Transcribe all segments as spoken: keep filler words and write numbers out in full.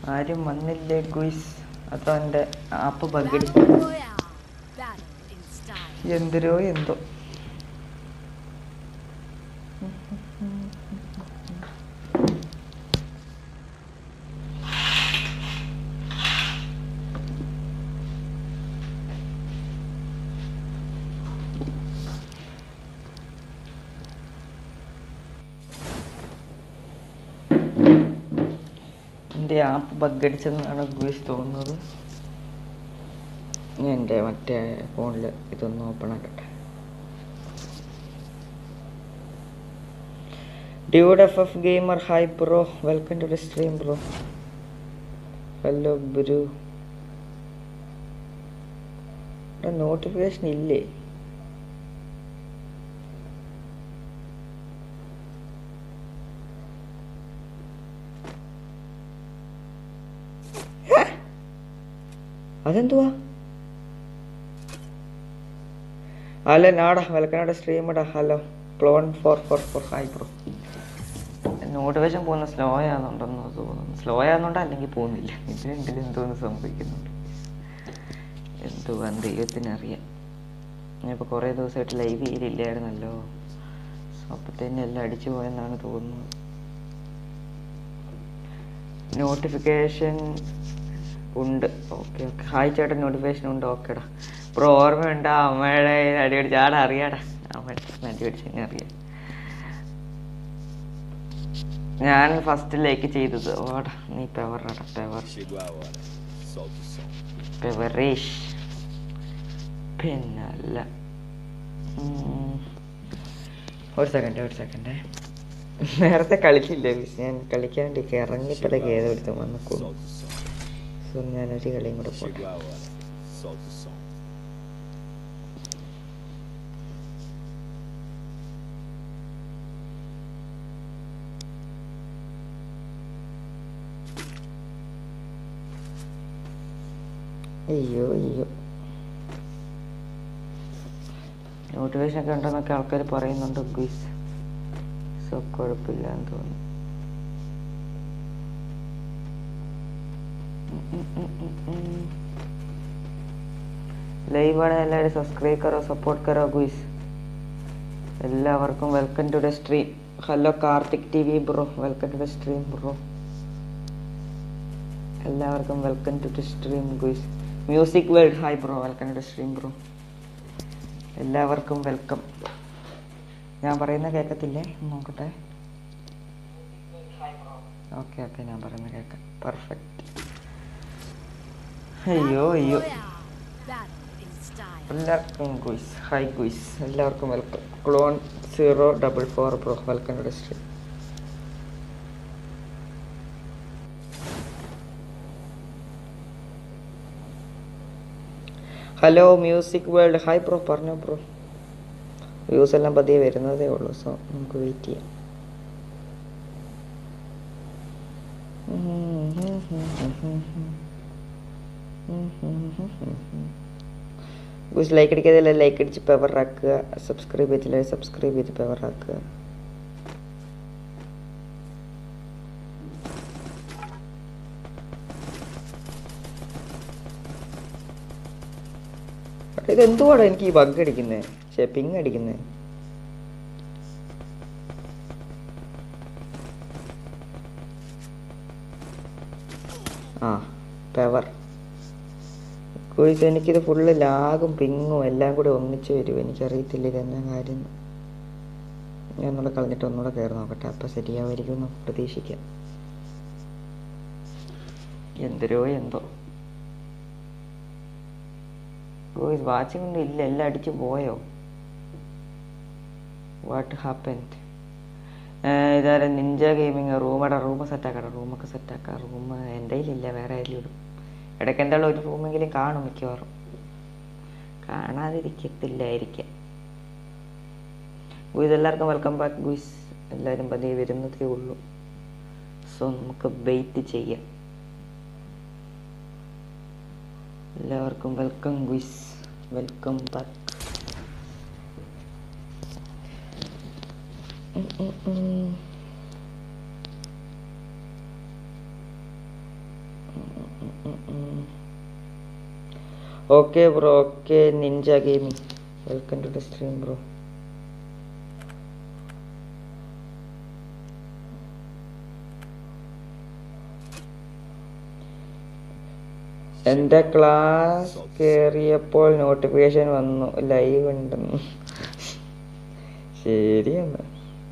ആരും വന്നില്ലേ ഗുയ്സ്? അതോ എൻ്റെ ആപ്പ് ബഗ്ഗടിച്ചു എന്തിരോ എന്തോ. എൻ്റെ ആപ്പ് ബഗ്ഗടിച്ചെന്നാണ് ഗുയ്സ് തോന്നുന്നത്. എൻ്റെ മറ്റേ ഫോണിൽ ഇതൊന്ന് ഓപ്പൺ ആക്കട്ടെ. Dude F F gamer hi bro, welcome to the stream bro. Hello bro. Notification ഇല്ലേ? അതെന്തുവാ? ഹലോ നാടാ, വെൽക്കം ടു സ്ട്രീം ഇടാ. Hello clone four four four hi bro. Notification പോകുന്ന സ്ലോ ആണെന്നുണ്ടെന്ന് തോന്നുന്നു. സ്ലോ ആണെന്നുണ്ടോ അല്ലെങ്കിൽ പോകുന്നില്ല. ഇതിനെങ്കിലും എന്തോന്ന് സംഭവിക്കുന്നുണ്ട്. എന്തുവാ ദൈവത്തിനറിയാം. ഞാനിപ്പോൾ കുറേ ദിവസമായിട്ട് ലൈവ് ചെയ്തില്ലായിരുന്നല്ലോ. അപ്പത്തന്നെ എല്ലാം അടിച്ചു പോയെന്നാണ് തോന്നുന്നത്. നോട്ടിഫിക്കേഷൻ ഉണ്ട്. ഓക്കെ ഓക്കെ ഹായ് ചേട്ടൻ, നോട്ടിഫിക്കേഷൻ ഉണ്ട്. ഓക്കേടാ ബ്രോ. ഓർമ്മയുണ്ടോ അമ്മയുടെ അടി പിടിച്ച ആടെ? അറിയാടാ, അമ്മയുടെ അടി പിടിച്ചെന്നെ അറിയാം. ഞാൻ ഫസ്റ്റ് ലൈക്ക് ചെയ്തത്. ഓടാ നീ പെവറാടാ, പെവർ പെവറേഷ് പിന്നല്ല. ഒരു സെക്കൻഡ് ഒരു സെക്കൻഡ് നേരത്തെ കളിച്ചില്ല. ഞാൻ കളിക്കാണ്ട് ഇറങ്ങിയപ്പോഴേക്ക് ഏതോ എടുത്ത് വന്നിക്കോളൂ. സോ ഞാനൊരു കളിയും കൂടെ പോട്ടെ. അയ്യോ അയ്യോ നോട്ടിഫിക്കേഷൻ ഒക്കെ ഉണ്ടെന്നൊക്കെ ആൾക്കാർ പറയുന്നുണ്ട് ഗുയ്സ്. സോ കുഴപ്പമില്ല എന്ന് തോന്നുന്നു. ലൈവാണ്, എല്ലാവരും സബ്സ്ക്രൈബ് കറോ, സപ്പോർട്ട് കറോ ഗുയ്സ്. എല്ലാവർക്കും welcome to the stream. Hello Karthik T V bro, welcome to the stream bro. എല്ലാവർക്കും welcome to the stream guys. Music world hi bro, welcome to the stream bro. എല്ലാവർക്കും വെൽക്കം. ഞാൻ പറയുന്ന കേൾക്കത്തില്ലേ? നോക്കട്ടെ. Okay okay ഞാൻ പറയുന്ന കേൾക്കാം. Perfect. അയ്യോ അയ്യോ എല്ലാവർക്കും ഗുയ്സ് ഹായ് ഗുയ്സ്. എല്ലാവർക്കും welcome. Clone zero double four bro, welcome to the stream. Hello music world hi bro, പറഞ്ഞോ ബ്രോ. വ്യൂസ് എല്ലാം പതിയെ വരുന്നതേ ഉള്ളൂ. സോ നമുക്ക് വെയിറ്റ് ചെയ്യാം. ഗുയ്സ് ലൈക്ക് അടിക്കാതെ ലൈക്ക് അടിച്ച് പവർ ആക്കുക. സബ്സ്ക്രൈബ് ചെയ്തില്ല സബ്സ്ക്രൈബ് ചെയ്ത് പവർ ആക്കുക. ഇതെന്തുവാടാ എനിക്ക് ഈ ബഗ് അടിക്കുന്നത്? പക്ഷേ പിങ് അടിക്കുന്നത്. ആ പവർ ഗുയ്സ്, എനിക്കിത് ഫുള്ള് ലാഗും പിങ്ങും എല്ലാം കൂടെ ഒന്നിച്ച് വരും. എനിക്കറിയത്തില്ല ഇതെന്നാ കാര്യം. ഞാൻ ഒന്നുകൂടെ കളഞ്ഞിട്ട് ഒന്നുകൂടെ കയറി നോക്കട്ടെ. അപ്പം ശരിയാവുമായിരിക്കും എന്ന് പ്രതീക്ഷിക്കാം. എന്തരോ എന്തോ ഗുയ്സ് വാച്ചിങ് ഒന്നും ഇല്ല, എല്ലാം അടിച്ചു പോയോ? What happened? ഇതാരും നിഞ്ച ഗെയിമിങ് റൂമടാ. റൂം സെറ്റാക്കടാ, റൂമൊക്കെ സെറ്റാക്കാം. റൂം എൻ്റെ കയ്യിലില്ല, വേറെ ആയാലും ഇടും. ഇടയ്ക്ക് എന്തായാലും ഒരു റൂമെങ്കിലും കാണും മിക്കവാറും. കാണാതിരിക്കത്തില്ലായിരിക്കാം. ഗുയ്സ് എല്ലാവർക്കും വെൽക്കം ബാക്ക് ഗുയ്സ്. എല്ലാവരും പതിയെ വരുന്നതേ ഉള്ളൂ. സോ നമുക്ക് വെയിറ്റ് ചെയ്യാം. എല്ലാവർക്കും welcome guys, welcome back. Mm-mm. Okay bro, okay ninja gaming, welcome to the stream bro. എൻ്റെ ക്ലാസ് കയറിയപ്പോൾ നോട്ടിഫിക്കേഷൻ വന്നു ലൈവ് ഉണ്ടെന്ന്. ശരിയെന്ന്.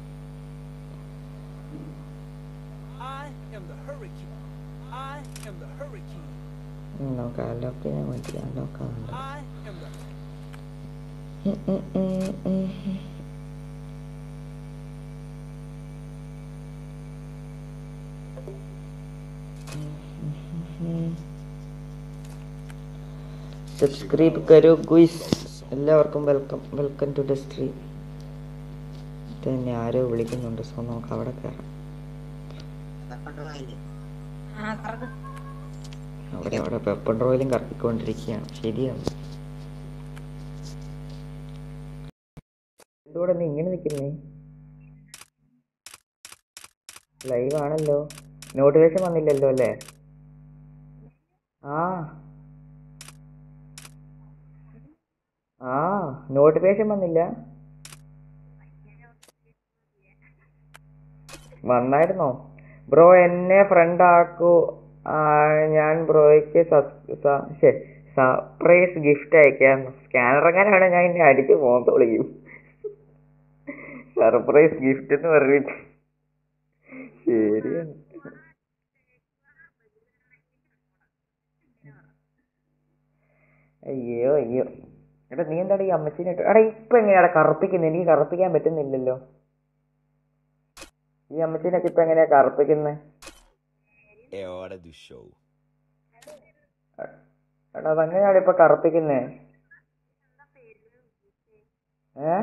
നോക്കാം, അലോക്ക് ഞാൻ മതി, അലോക്കാവുണ്ട്. സബ്സ്ക്രൈബ് കരോ ഗുയ്സ്. എല്ലാവർക്കും welcome, welcome to the stream. തന്നെ ആരോ വിളിക്കുന്നുണ്ട്, സോ നമുക്ക് അവിടെ കയറാം. അവിടെ അവിടെ പെപ്പൺ റോയിലും കറക്കിക്കൊണ്ടിരിക്കുകയാണ്. ശരിയാണ്. എന്തുകൂടെ നീ ഇങ്ങനെ നിൽക്കുന്നേ? ലൈവ് ആണല്ലോ, നോട്ടിഫിക്കേഷൻ വന്നില്ലല്ലോ അല്ലേ? ആ ആ നോട്ടിഫിക്കേഷൻ വന്നില്ല. വന്നായിരുന്നോ? ബ്രോ എന്നെ ഫ്രണ്ട് ആക്കൂ, ഞാൻ ബ്രോയ്ക്ക് സർപ്രൈസ് ഗിഫ്റ്റ് അയക്കാം. സ്കാനർ എങ്ങനെയാണ് ഞാൻ ഇനി അടിച്ച് പോകത്ത് വിളിക്കും. സർപ്രൈസ് ഗിഫ്റ്റ് എന്ന് പറഞ്ഞിട്ട്. ശരിയാണ്. അയ്യോ അയ്യോ. എടാ നീ എന്താണ് ഈ അമ്മച്ചീനെ? എടാ ഇപ്പൊ എങ്ങനെയാടാ കറുപ്പിക്കുന്നത്? എനിക്ക് കറുപ്പിക്കാൻ പറ്റുന്നില്ലല്ലോ. ഈ അമ്മച്ചീനൊക്കെ ഇപ്പൊ എങ്ങനെയാ കറുപ്പിക്കുന്നത്? എടാ അതെങ്ങനെയാണ് ഇപ്പൊ കറുപ്പിക്കുന്നേ? ഏ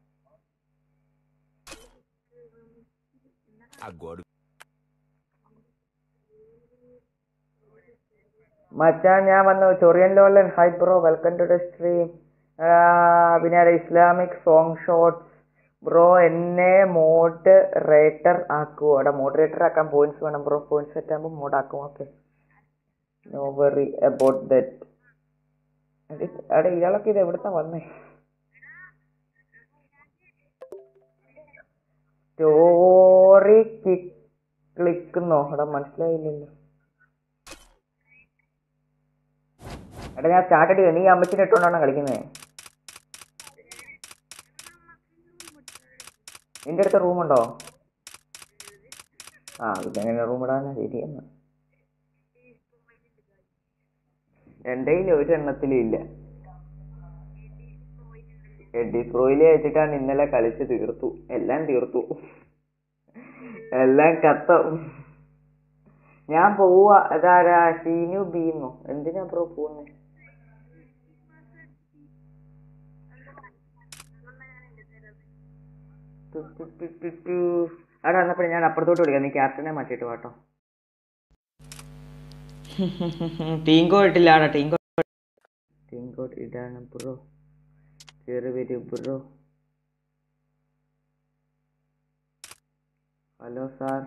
മച്ചാൻ ഞാൻ വന്നു. ചൊറിയൻ ലോലൻ hi bro, welcome to the stream. പിന്നെ ഇസ്ലാമിക് സോങ് ഷോട്ട്സ് ബ്രോ എന്നെ മോഡറേറ്റർ ആക്കുവോ? അവിടെ മോഡറേറ്റർ ആക്കാൻ പോയിന്റ്സ് വേണം ബ്രോ. പോയിന്റ്സ് സെറ്റ് ആകുമ്പോൾ മോഡ് ആക്കും. Okay, no worry about that. അവിടെ ഇയാളൊക്കെ ഇത് എവിടുന്നാ വന്നേ? സ്റ്റോറി ക്ലിക്കുന്നോ? അവിടെ മനസ്സിലായില്ലല്ലോ. എടാ ഞാൻ സ്റ്റാർട്ട് ചെയ്തു. നീ അമ്മച്ചിനെ ഇട്ടുകൊണ്ടാണോ കളിക്കുന്നത്? നിന്റെ അടുത്ത് റൂമുണ്ടോ? ആ ഇതെങ്ങനെ റൂം ഇടാനാ? ശരിയെന്ന്. എൻ്റെ കയ്യിൽ ഒരു എണ്ണത്തിലും ഇല്ല. എഡി പ്രോയില് വെച്ചിട്ടാണ് ഇന്നലെ കളിച്ച് തീർത്തു. എല്ലാം തീർത്തു, എല്ലാം കത്തം. ഞാൻ പോവാ. അതാരാ? ഷീനു ബീന്നോ? എന്തിനാ ബ്രോ പോകുന്നേ? അവിടെ വന്നപ്പോഴേ ഞാൻ അപ്പുറത്തോട്ട് വിളിക്കാം. നീ ക്യാപ്റ്റനെ മാറ്റിയിട്ട് വാട്ടോ. ടീങ്കോ ഇട്ടില്ല. ടീങ്കോ ടീങ്കോ ഇടാണ് ബ്രോ. കയറി വരൂ bro. Hello sir.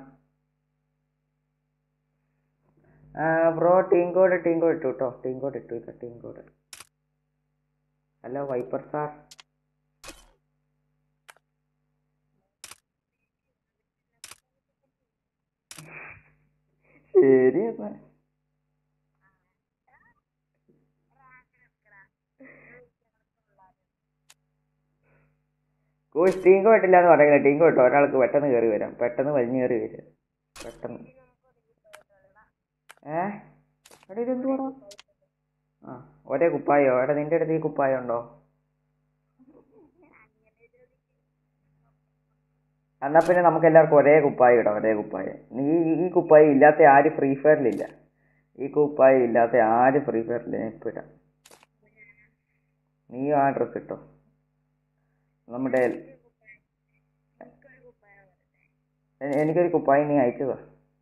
Bro team code team code ഇട്ടു കേട്ടോ. ടീം കോഡ് ഇട്ടു. ഇല്ല team code. Hello viper sir. ശരി എന്നാ. കോഴ്സ് ടീം കോഡ് ഇട്ടില്ല എന്ന് പറയുന്നത്. ടീം കോഡ് ഇട്ടോ. ഒരാൾക്ക് പെട്ടെന്ന് കയറി വരാം. പെട്ടെന്ന് വലിഞ്ഞു കയറി വരാം. പെട്ടെന്ന്. ഏ എടാ ഇതെന്തുവാടാ? ആ ഒരേ കുപ്പായോ? എടാ നിന്റെ അടുത്ത് ഈ കുപ്പായം ഉണ്ടോ? എന്നാ പിന്നെ നമുക്ക് എല്ലാവർക്കും ഒരേ കുപ്പായം ഇടാം. ഒരേ കുപ്പായം. നീ ഈ കുപ്പായം ഇല്ലാത്ത ആര് ഫ്രീ ഫയറിലില്ല. ഈ കുപ്പായം ഇല്ലാത്ത ആര് ഫ്രീ ഫയറില്ല. ഞാൻ ഇപ്പം ഇടാം. നീ ആ ഡ്രസ് ഇട്ടോ. നമ്മുടെ എനിക്കൊരു കുപ്പായം നീ അയച്ചതാ.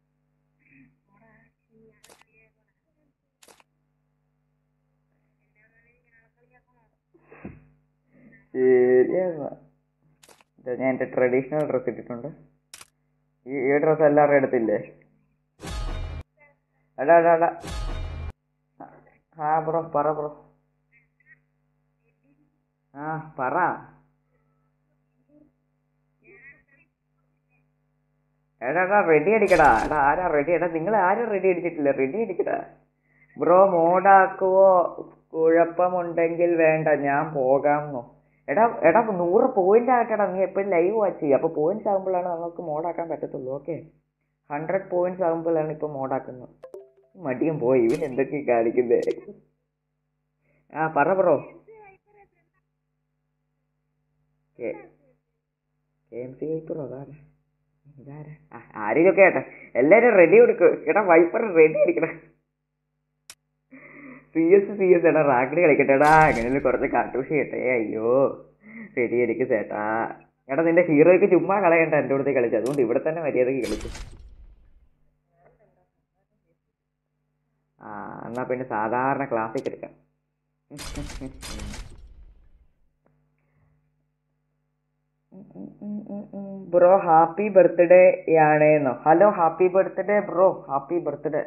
ശരിയാ. ഞാൻ എൻ്റെ ട്രഡീഷണൽ ഡ്രസ് ഇട്ടിട്ടുണ്ട്. ഈ ഈ ഡ്രസ് എല്ലാവരുടെ അടുത്തില്ലേ? എടാ എടാ എടാ. ആ ബ്രോ പറ ബ്രോ. ആ പറ. എടാ എടാ റെഡി അടിക്കടാ. എടാ ആരാ റെഡി? എടാ നിങ്ങൾ ആരും റെഡി അടിച്ചിട്ടില്ല. റെഡി അടിക്കടാ ബ്രോ. മോഡാക്കുവോ? കുഴപ്പമുണ്ടെങ്കിൽ വേണ്ട, ഞാൻ പോകാമെന്നോ. എടാ എടാ നൂറ് പോയിന്റ് ആക്കടാ. നീ എപ്പോഴും ലൈവ് വാച്ച് ചെയ്യുക. അപ്പോൾ പോയിന്റ്സ് ആകുമ്പോഴാണ് നമുക്ക് മോഡാക്കാൻ പറ്റത്തുള്ളൂ. ഓക്കെ, ഹൺഡ്രഡ് പോയിന്റ്സ് ആകുമ്പോഴാണ് ഇപ്പോൾ മോഡാക്കുന്നത്. മടിയും പോയി, ഇവൻ എന്തൊക്കെയാ കാണിക്കുന്നേ. ആ പറ ബ്രോ. കെ എം സി വൈപ്പറോ? അതാരാ ഇതാരാ? ആ ആരെയൊക്കെ ആട്ടെ, എല്ലാരും റെഡി കൊടുക്കുക. എടാ വൈപ്പർ റെഡി അടിക്കടാ. സി എസ് സി എസ് എടാ റാക്കടി കളിക്കട്ടെടാ. അങ്ങനെ കുറച്ച് കാട്ടൂഷി ചെയ്യട്ടെ. അയ്യോ റെഡി അടിക്ക് ചേട്ടാ. എടാ നിന്റെ ഹീറോയ്ക്ക് ചുമ്മാ കളയണ്ട എൻ്റെ അടുത്ത് കളിച്ചു. അതുകൊണ്ട് ഇവിടെ തന്നെ മര്യാദക്ക് കളിച്ചു. ആ എന്നാ പിന്നെ സാധാരണ ക്ലാസ്സിക്ക് എടുക്കാം. ബ്രോ ഹാപ്പി ബർത്ത്ഡേ ആണേന്നോ? Hello happy birthday bro. Happy birthday.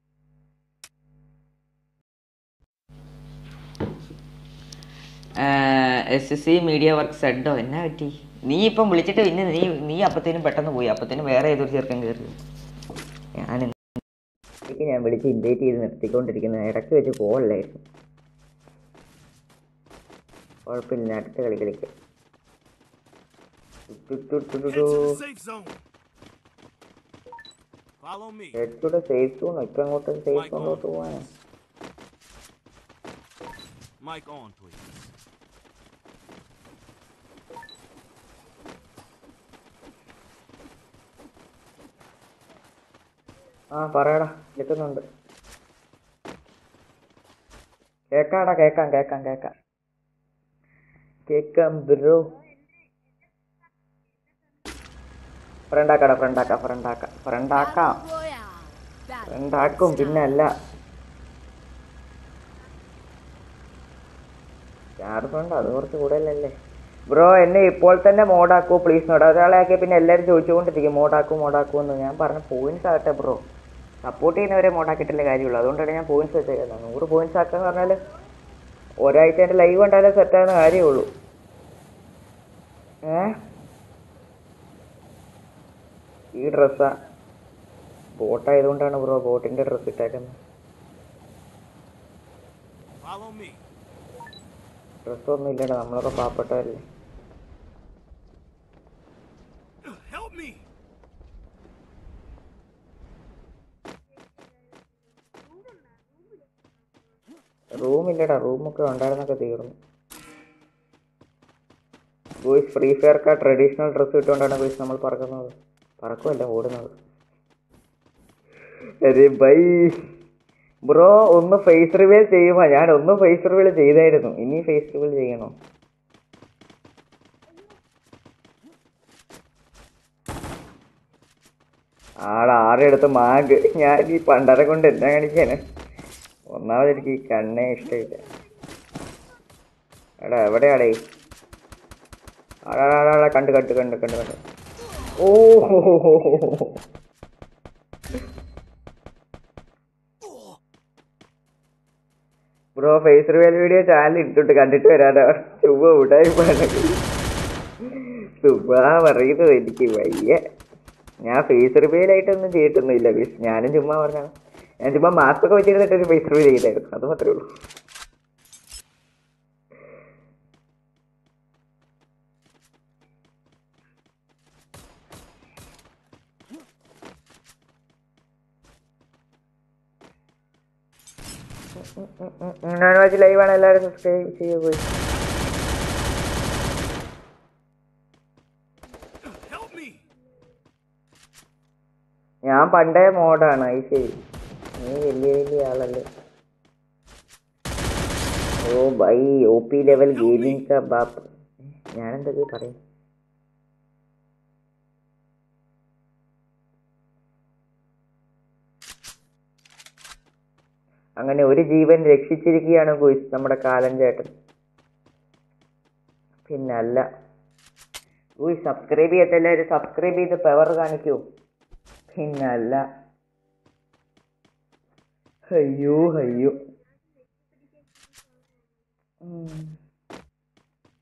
S S C media work സെഡോ എന്നാ പറ്റി? നീ ഇപ്പം വിളിച്ചിട്ട് പിന്നെ നീ നീ അപ്പത്തേനും പെട്ടെന്ന് പോയി. അപ്പത്തേനും വേറെ ഏതൊരു ചെറുക്കൻ കയറി. ഞാൻ ഞാൻ വിളിച്ച് ഇൻവൈറ്റ് ചെയ്ത് നിർത്തിക്കൊണ്ടിരിക്കുന്നത്. ഇടയ്ക്ക് വെച്ച് പോകല്ലായിരുന്നു. കുഴപ്പമില്ല, അടുത്ത കളി കളിക്കാം. സേഫ് സോൺ ഇപ്പൊ അങ്ങോട്ട് സേഫ് സോണിലോട്ട് പോവാനാ. ആ പറയടാ, കേൾക്കുന്നുണ്ട്. കേക്കാടാ, കേക്കാം കേക്കാം കേക്കാം കേക്കാം ബ്രോ. ഫ്രണ്ടാക്കാടാ, ഫ്രണ്ടാക്കാം ഫ്രണ്ടാക്കാം ഫ്രണ്ടാക്കാം ഫ്രണ്ടാക്കും. പിന്നെ അല്ല സ്റ്റാർ ഫ്രണ്ട് അത് കുറച്ച് കൂടുതലല്ലേ ബ്രോ. എന്നെ ഇപ്പോൾ തന്നെ മോഡാക്കൂ പ്ലീസ്. നോടാ ഒരാളെ ആക്കിയ പിന്നെ എല്ലാവരും ചോദിച്ചുകൊണ്ടിരിക്കും മോഡാക്കൂ മോഡാക്കൂ എന്ന്. ഞാൻ പറഞ്ഞ പോയിന്റ്സ് ആകട്ടെ ബ്രോ. സപ്പോർട്ട് ചെയ്യുന്നവരെ മോഡാക്കിയിട്ടല്ലേ കാര്യമുള്ളൂ. അതുകൊണ്ടാണ് ഞാൻ പോയിന്റ്സ് വെച്ചേക്കുന്നത്. നൂറ് പോയിന്റ്സ് ആക്കാന്ന് പറഞ്ഞാൽ ഒരാഴ്ച എൻ്റെ ലൈവ് കണ്ടാലേ സെറ്റാകുന്ന കാര്യമുള്ളൂ. ഏ ഈ ഡ്രസ്സാ ബോട്ടായതുകൊണ്ടാണ് ബ്രോ ബോട്ടിൻ്റെ ഡ്രസ്സ് ഇട്ടേക്കുന്നത്. ഡ്രസ്സൊന്നും ഇല്ലടാ, നമ്മളൊക്കെ പാവപ്പെട്ടവരല്ലേ. റൂമില്ലടാ, റൂമൊക്കെ ഉണ്ടായിരുന്നൊക്കെ തീർന്നു. ഗോയ്സ് ഫ്രീ ഫയർക്കാർ ട്രഡീഷണൽ ഡ്രസ്സ് ഇട്ടുകൊണ്ടാണ് ഗോയ്സ് നമ്മൾ പറക്കുന്നത്. പറക്കുമല്ല, ഓടുന്നത്. അരെ ബൈ ബ്രോ, ഒന്ന് ഫേസ് റിവീൽ ചെയ്യുമോ? ഞാൻ ഒന്ന് ഫേസ് റിവീൽ ചെയ്തായിരുന്നു, ഇനി ഫേസ് റിവീൽ ചെയ്യണോ? ആടെ ആരുടെ അടുത്ത് മാഗ്. ഞാൻ ഈ പണ്ടരെ കൊണ്ട് എന്നാ കാണിക്കാന്? ഒന്നാമത് എനിക്ക് ഈ കണ്ണേ ഇഷ്ടമില്ല. എടാ എവിടെയാടേ? ആടാടാടാ കണ്ട് കണ്ട് കണ്ട് കണ്ട് കണ്ട് ഓ bro face reveal video channel ഇട്ടിട്ട് കണ്ടിട്ട് വരാനോ? ചുമ്മാ ഉടായി ചുമ്മാ പറയുന്നത് എനിക്ക് വയ്യ. ഞാൻ ഫേസ് റിവീലായിട്ടൊന്നും ചെയ്തിട്ടൊന്നുമില്ല ബീസ്. ഞാനും ചുമ്മാ പറഞ്ഞാണ്. ഞാൻ ചുമ്മാ മാസ്ക് ഒക്കെ വെച്ചിരുന്നിട്ട് ഒരു ഫേസ് റിവീൽ ചെയ്തായിരുന്നു, അത് മാത്രമേ ഉള്ളൂ. നോൺ വെജ് ലൈവാണ്, എല്ലാവരും സബ്സ്ക്രൈബ് ചെയ്യുക. ഞാൻ പണ്ടേ മോഡാണ്. അത് ശരി, നീ വലിയ വലിയ ആളല്ലേ. ഓ ബൈ ഒ പി ലെവൽ ഗെയിമിംഗ് കാ ബാപ്പ്. ഞാനെന്തൊക്കെ പറയും? അങ്ങനെ ഒരു ജീവൻ രക്ഷിച്ചിരിക്കുകയാണ് ഗോയ്സ് നമ്മുടെ കാലൻ ചേട്ടൻ. പിന്നല്ല ഗോയ്സ്, സബ്സ്ക്രൈബ് ചെയ്യട്ടെ എല്ലാവരും. സബ്സ്ക്രൈബ് ചെയ്ത് പവർ കാണിക്കൂ. പിന്നല്ല. അയ്യോ അയ്യോ.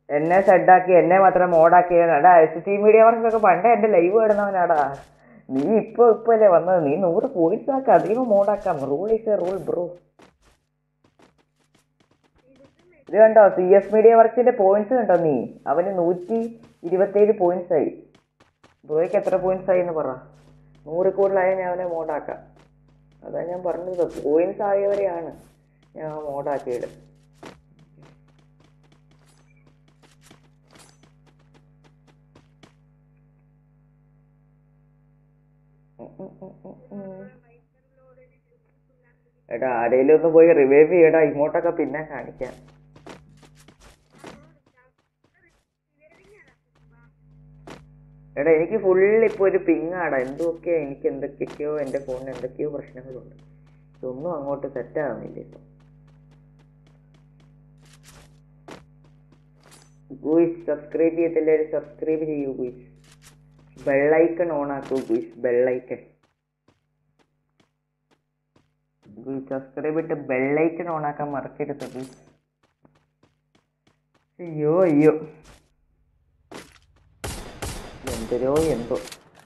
എന്നെ സെഡാക്കി എന്നെ മാത്രം മോഡാക്കിയതാടാ. എസ് ടി മീഡിയ വർക്കൊക്കെ പണ്ടേ എൻ്റെ ലൈവ് ഇടുന്നവനാടാ. നീ ഇപ്പൊ ഇപ്പൊ അല്ലേ വന്നത്. നീ നൂറ് പോയിന്റ്സ് ആക്കാം, അധികം മോഡാക്കാം. Rule is a rule bro. ഇത് കണ്ടോ സി എസ് മീഡിയ വർക്കിന്റെ പോയിന്റ്സ് കണ്ടോ നീ? അവന് നൂറ്റി ഇരുപത്തേഴ് പോയിന്റ്സ് ആയി. ബ്രോയ്ക്ക് എത്ര പോയിന്റ്സ് ആയി എന്ന് പറ. നൂറ് കൂടുതലായ ഞാൻ അവനെ മോഡാക്കാം. അതാ ഞാൻ പറഞ്ഞത്, പോയിന്റ്സ് ആയവരെയാണ് ഞാൻ മോഡാക്കിയത്. എടാ ആരെങ്കിലും ഒന്ന് പോയി റിവൈവ് ചെയ്യടാ, ഇങ്ങോട്ടൊക്കെ പിന്നെ കാണിക്കാം. എടാ എനിക്ക് ഫുള്ള് ഇപ്പൊ ഒരു പിങ്ങാടാ. എന്തൊക്കെയോ എനിക്ക് എന്തൊക്കെയോ എൻ്റെ ഫോണിന് എന്തൊക്കെയോ പ്രശ്നങ്ങളുണ്ട്. ഇതൊന്നും അങ്ങോട്ട് സെറ്റ് ആവുന്നില്ല ഇപ്പൊ. ഗൂയിസ് സബ്സ്ക്രൈബ് ചെയ്തില്ലേ? സബ്സ്ക്രൈബ് ചെയ്യൂ ഗൂയിസ്. ബെല്ലൈക്കൺ ഓൺ ആക്കൂ ഗൂയിസ്. ബെല്ലൈക്കൺ ഗൂയിസ് സബ്സ്ക്രൈബ് ഇട്ട് ബെല്ലൈക്കൺ ഓൺ ആക്കാൻ മറക്കരുത് ഗൂയിസ്. അയ്യോ അയ്യോ എന്തരോ എന്തോ.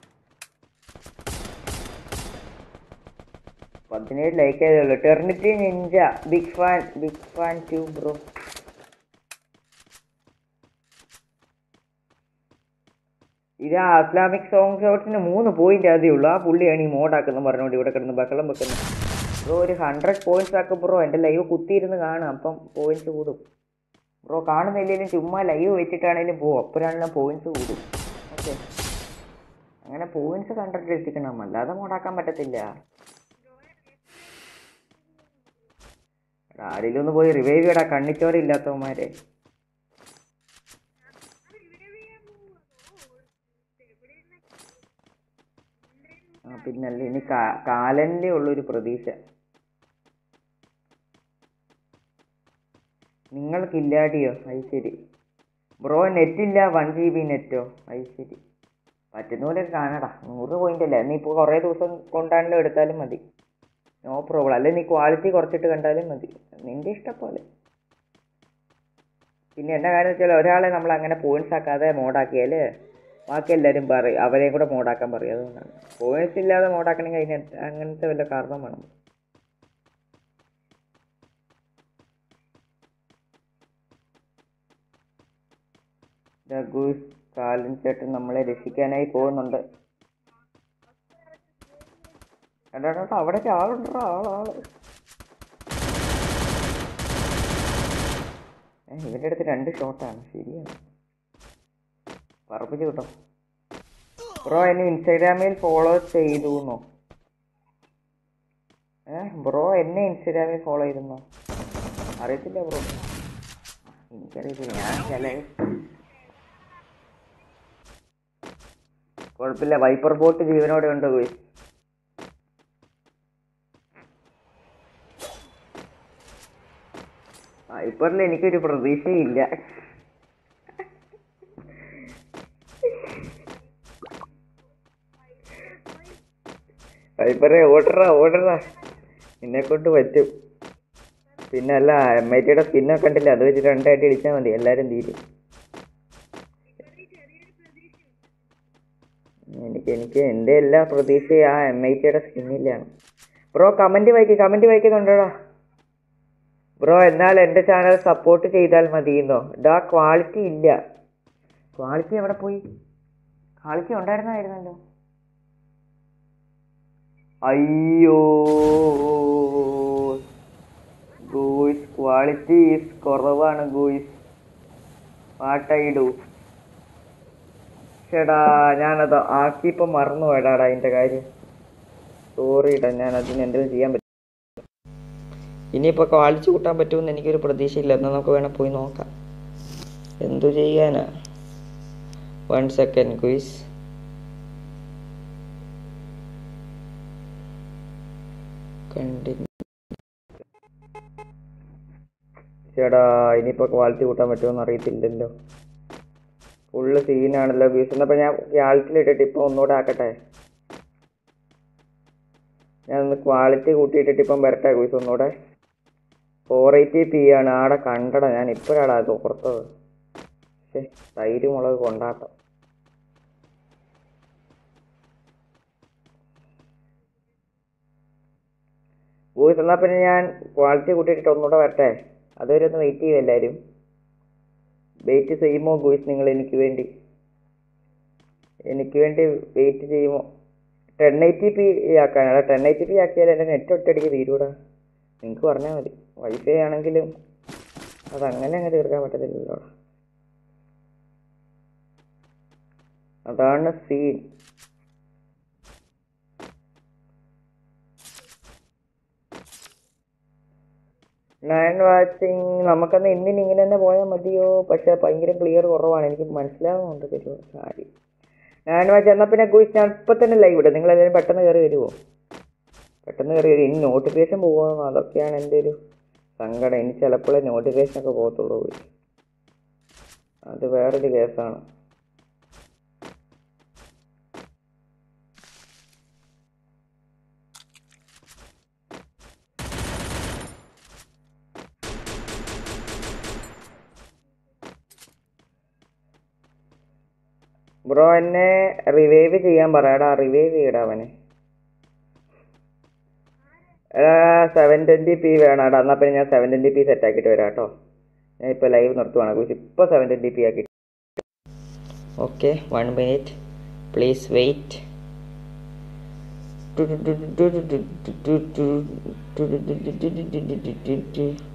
പതിനേഴ് ലൈക്ക് ആയതുള്ളൂ. ടെർണിറ്റി ninja big fan. Big fan too bro. ഇത് ആ ഇസ്ലാമിക് സോങ് ഷോട്ട്സിന് മൂന്ന് പോയിന്റ് അതേ ഉള്ളൂ. ആ പുള്ളിയാണ് ഈ മോഡാക്കുന്ന പറഞ്ഞുകൊണ്ട് ഇവിടെ കിടന്ന് ബഹളം വെക്കുന്നത്. ബ്രോ ഒരു ഹൺഡ്രഡ് പോയിന്റ്സ് ആക്കും ബ്രോ. എൻ്റെ ലൈവ് കുത്തിയിരുന്ന് കാണും, അപ്പം പോയിന്റ്സ് കൂടും ബ്രോ. കാണുന്നില്ലെങ്കിലും ചുമ്മാ ലൈവ് വെച്ചിട്ടാണെങ്കിലും പോകും, അപ്പോഴാണെങ്കിലും പോയിന്റ്സ് കൂടും. ഓക്കെ, അങ്ങനെ പോയിന്റ്സ് കണ്ടിട്ട് എത്തിക്കണം, അല്ലാതെ മോഡാക്കാൻ പറ്റത്തില്ല. ആരെങ്കിലും ഒന്ന് പോയി റിവൈവ് ചെയ്യടാ, കണ്ണിച്ചോരില്ലാത്തവന്മാരെ. ആ പിന്നല്ലേ, ഇനി കാലന്റെ ഉള്ളൊരു പ്രതീക്ഷ. നിങ്ങൾക്കില്ലാടിയോ? അത് ശരി ബ്രോ. നെറ്റില്ല, വൺ ജി ബി നെറ്റോ? അത് ശരി. പറ്റുന്ന പോലെ കാണടാ. നൂറ് പോയിന്റ് അല്ലേ, നീ ഇപ്പോൾ കുറേ ദിവസം കൊണ്ടാണല്ലോ എടുത്താലും മതി, നോ പ്രോബ്ലം. അല്ലെ നീ ക്വാളിറ്റി കുറച്ചിട്ട് കണ്ടാലും മതി, നിന്റെ ഇഷ്ടം പോലെ. പിന്നെ എന്താ കാര്യം വെച്ചാൽ ഒരാളെ നമ്മൾ അങ്ങനെ പോയിന്റ്സ് ആക്കാതെ മോഡാക്കിയാൽ ബാക്കി എല്ലാവരും പറയും അവരെയും കൂടെ മോഡാക്കാൻ പറയും. അതുകൊണ്ടാണ് പോയിന്റ്സ് ഇല്ലാതെ മോഡാക്കണമെങ്കിൽ അതിന് അങ്ങനത്തെ വല്ല കാരണം വേണം. ഗൂസ് കാലൻ ചേട്ടൻ നമ്മളെ രക്ഷിക്കാനായി പോകുന്നുണ്ട്. എടാ അവിടെ ആളുണ്ടോ? ആളാള് ഇവൻ്റെ അടുത്ത് രണ്ട് ഷോട്ടാണ്. ശരിയാണ്, പറപ്പിച്ച് കിട്ടും ബ്രോ. എന്നെ ഇൻസ്റ്റാഗ്രാമിൽ ഫോളോ ചെയ്തുന്നോ? ഏ ബ്രോ എന്നെ ഇൻസ്റ്റാഗ്രാമിൽ ഫോളോ ചെയ്തെന്നോ? അറിയത്തില്ല ബ്രോ, എനിക്കറിയത്തില്ല. ഞാൻ ചില കുഴപ്പമില്ല. വൈപ്പർ ബോട്ട് ജീവനോടെ ഉണ്ട് പോയി. വൈപ്പറിൽ എനിക്കൊരു പ്രതീക്ഷയില്ല. വൈപ്പറെ ഓടറാ ഓടറാ, നിന്നെ കൊണ്ട് പറ്റും. പിന്നെ അല്ല, എം ഐ ടിയുടെ സ്പിന്നൊക്കെ കണ്ടില്ല, അത് വെച്ച് രണ്ടായിട്ട് ഇടിച്ചാൽ മതി, എല്ലാവരും തീരും. എനിക്ക് എനിക്ക് എൻ്റെ എല്ലാ പ്രതീക്ഷയും ആ എം ഐ ടിയുടെ സ്കിന്നിലാണ് ബ്രോ. കമൻറ്റ് വായിക്കും, കമൻറ്റ് വായിക്കുന്നുണ്ടോടാ ബ്രോ? എന്നാൽ എൻ്റെ ചാനൽ സപ്പോർട്ട് ചെയ്താൽ മതിയെന്നോ? ഡാ ക്വാളിറ്റി ഇല്ല. ക്വാളിറ്റി എവിടെ പോയി? ക്വാളിറ്റി ഉണ്ടായിരുന്നായിരുന്നല്ലോ. അയ്യോ ഗൂയിസ്, ക്വാളിറ്റി ഈസ് കുറവാണ് ഗൂയിസ്. What I do? ചേടാ ഞാനത് ആക്കിയപ്പോൾ മറന്നു പോയടാടാ അതിൻ്റെ കാര്യം. സോറിടാ, ഞാൻ അതിന് എന്തെങ്കിലും ചെയ്യാൻ പറ്റും. ഇനിയിപ്പോൾ ക്വാളിറ്റി കൂട്ടാൻ പറ്റുമെന്ന് എനിക്കൊരു പ്രതീക്ഷയില്ല. എന്നാൽ നമുക്ക് വേണം പോയി നോക്കാം. എന്തു ചെയ്യാനാ? One second guys. കണ്ടിന്യൂ. ചേടാ ഇനിയിപ്പോൾ ക്വാളിറ്റി കൂട്ടാൻ പറ്റുമെന്ന് അറിയത്തില്ലല്ലോ. Full സീനാണല്ലോ guys. എന്നപ്പോൾ ഞാൻ ക്വാളിറ്റിയിലിട്ടിട്ട് ഇപ്പോൾ ഒന്നുകൂടെ ആക്കട്ടെ. ഞാനൊന്ന് ക്വാളിറ്റി കൂട്ടിയിട്ടിട്ട് ഇപ്പം വരട്ടെ ഗൂയിസ് ഒന്നുകൂടെ. ഫോർ എയ്റ്റി പി ആണ് ആടെ കണ്ടട, ഞാൻ ഇപ്പോഴാണ് അത് ഓർത്തത്. തൈര് മുളക് കൊണ്ടാട്ടം. ഗൂസ് എന്നാൽ പിന്നെ ഞാൻ ക്വാളിറ്റി കൂട്ടിയിട്ട് ഒന്നുകൂടെ വരട്ടെ. അതുവരെ ഒന്ന് വെയിറ്റ് ചെയ്യും എല്ലാവരും. വെയിറ്റ് ചെയ്യുമോ ഗൂസ് നിങ്ങൾ എനിക്ക് വേണ്ടി എനിക്ക് വേണ്ടി വെയിറ്റ് ചെയ്യുമോ? ടെൻ എയ്റ്റി പി ആക്കാനാണ്. ടെൻ എയ്റ്റി പി ആക്കിയാൽ എൻ്റെ നെറ്റ് ഒറ്റയടിക്ക് തീരൂടാ. നിങ്ങൾക്ക് പറഞ്ഞാൽ മതി. വൈഫൈ ആണെങ്കിലും അതങ്ങനെ അങ്ങ് തീർക്കാൻ പറ്റത്തില്ലല്ലോ. അതാണ് സീൻ. നയൻ വാച്ചിങ് നമുക്കന്ന് ഇന്നിന് ഇങ്ങനെ തന്നെ പോയാൽ മതിയോ? പക്ഷെ ഭയങ്കര ക്ലിയർ കുറവാണ്, എനിക്ക് മനസ്സിലാവുന്നുണ്ട് തരുമോ കാര്യം. നയൻ വാച്ച് എന്നാൽ പിന്നെ ഗൂസ് ഞാൻ ഇപ്പം തന്നെ ലൈവ് ഇടും. നിങ്ങൾ എല്ലാവരും പെട്ടെന്ന് കയറി വരുമോ? പെട്ടെന്ന് കയറി വരും. ഇനി നോട്ടിഫിക്കേഷൻ പോകുമോ? അതൊക്കെയാണ് എൻ്റെ ഒരു സങ്കടം. ഇനി ചിലപ്പോഴേ നോട്ടിഫിക്കേഷൻ ഒക്കെ പോകത്തുള്ളൂ. അത് വേറൊരു കേസാണ്. ബ്രോ എന്നെ റിവൈവ് ചെയ്യാൻ പറയാടാ. റിവൈവ് ചെയ്യടാ അവനെ. സെവൻ ട്വൻറ്റി പി വേണാടാ. എന്നാൽ പിന്നെ ഞാൻ സെവൻ ട്വൻറ്റി പി സെറ്റ് ആക്കിയിട്ട് വരാം കേട്ടോ. ഞാൻ ഇപ്പോൾ ലൈവ് നിർത്തുവാണ്. കുറിച്ച് ഇപ്പോൾ സെവൻ ട്വൻറ്റി പി ആക്കി. Okay, one minute please wait.